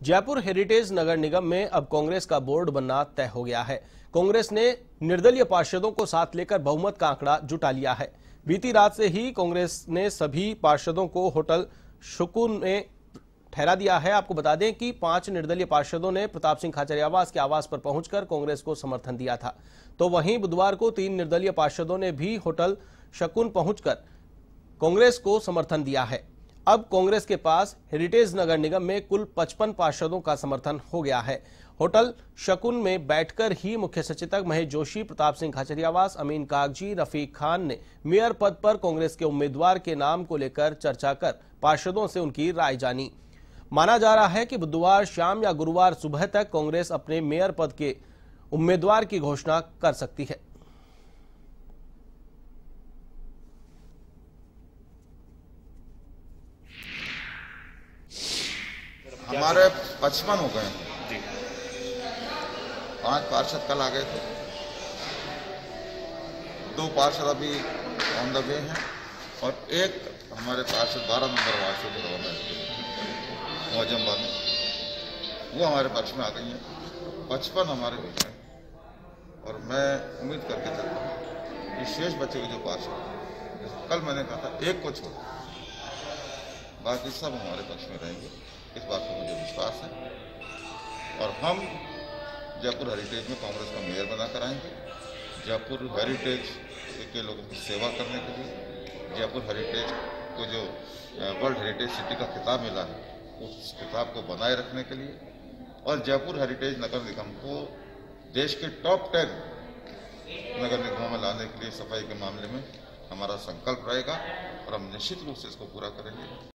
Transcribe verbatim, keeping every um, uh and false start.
Jaipur heritage नगर निगम में अब कांग्रेस का बोर्ड बनना तय हो गया है। कांग्रेस ने निर्दलीय पार्षदों को साथ लेकर बहुमत का आंकड़ा जुटा लिया है। बीती रात से ही कांग्रेस ने सभी पार्षदों को होटल सुकून में ठहरा दिया है। आपको बता दें कि पांच निर्दलीय पार्षदों ने प्रताप सिंह खाचरियावास के आवास पर पहुंचकर कांग्रेस को समर्थन दिया था, तो वहीं बुधवार को तीन निर्दलीय पार्षदों ने भी होटल शकुन पहुंचकर कांग्रेस को समर्थन दिया है। अब कांग्रेस के पास हेरिटेज नगर निगम में कुल पचपन पार्षदों का समर्थन हो गया है। होटल शकुन में बैठकर ही मुख्य सचेतक महेश जोशी, प्रताप सिंह खाचरियावास, अमीन कागजी, रफीक खान ने मेयर पद पर कांग्रेस के उम्मीदवार के नाम को लेकर चर्चा कर पार्षदों से उनकी राय जानी। माना जा रहा है कि बुधवार शाम या गुरुवार सुबह तक कांग्रेस अपने मेयर पद के उम्मीदवार की घोषणा कर सकती है। हमारे पचपन हो गए, पांच पार्षद कल आ गए थे, दो पार्षद अभी ऑन द वे हैं और एक हमारे पार्षद बारह नंबर वार्ड से गवर्नमेंट मोजम्बा में, वो हमारे पक्ष में आ गई हैं। पचपन हमारे हो गए और मैं उम्मीद करके चलता हूँ कि शेष बचे हुए जो पार्षद, कल मैंने कहा था एक को छोड़, बाकी सब हमारे पक्ष में रहेंगे, इस बात पर मुझे विश्वास है। और हम जयपुर हेरिटेज में कांग्रेस का मेयर बना कर आएंगे। जयपुर हेरिटेज के लोगों की सेवा करने के लिए, जयपुर हेरिटेज को जो वर्ल्ड हेरिटेज सिटी का खिताब मिला है उस खिताब को बनाए रखने के लिए, और जयपुर हेरिटेज नगर निगम को देश के टॉप टेन नगर निगमों में लाने के लिए सफाई के मामले में हमारा संकल्प रहेगा और हम निश्चित रूप से इसको पूरा करेंगे।